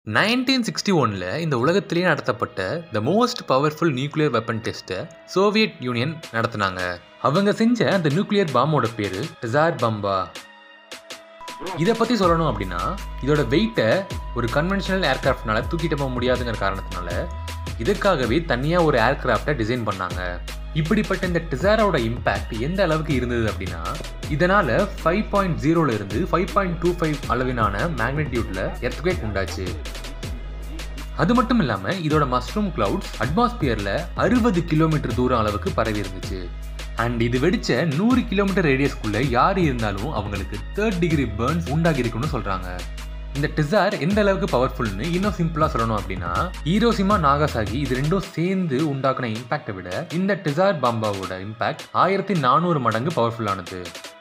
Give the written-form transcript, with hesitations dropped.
1961ல இந்த உலகத்திலேயே நடத்தப்பட்ட the most powerful nuclear weapon டெஸ்ட்டை சோவியத் யூனியன் நடத்தினாங்க. அவங்க செஞ்ச அந்த நியூக்ளியர் பாம்போட பேரு ட்சார் பம்பா. இதை பற்றி சொல்லணும் அப்படின்னா, இதோட வெயிட்டை ஒரு கன்வென்ஷனல் ஏர்கிராஃப்ட்னால தூக்கிட்டு போக முடியாதுங்கிற காரணத்தினால இதுக்காகவே தனியாக ஒரு ஏர்கிராஃப்டை டிசைன் பண்ணாங்க. இப்படிப்பட்ட இந்த ட்சாரோட இம்பேக்ட் எந்த அளவுக்கு இருந்தது அப்படின்னா, இதனால 5.0ல இருந்து 5.25 அளவிலான மேக்னிடியூட்ல எர்த்குவேக் உண்டாச்சு. அது மட்டும் இல்லாமல் இதோட மஷ்ரூம் கிளவுட்ஸ் அட்மாஸ்பியர்ல 60 கிலோமீட்டர் தூரம் அளவுக்கு பரவி இருந்துச்சு. அண்ட் இது வெடிச்ச 100 கிலோமீட்டர் ரேடியஸ்குள்ள யார் இருந்தாலும் அவங்களுக்கு 3rd டிகிரி பர்ன்ஸ் உண்டாகி இருக்குன்னு சொல்றாங்க. இந்த ட்சார் எந்த அளவுக்கு பவர்ஃபுல்னு இன்னும் சிம்பிளா சொல்லணும் அப்படின்னா, ஹீரோஷிமா நாகாசாகி இது ரெண்டும் சேர்ந்து உண்டாக்குன இம்பாக்டை விட இந்த ட்சார் பாம்பாவோட இம்பாக்ட் 1400 மடங்கு பவர்ஃபுல்லானது.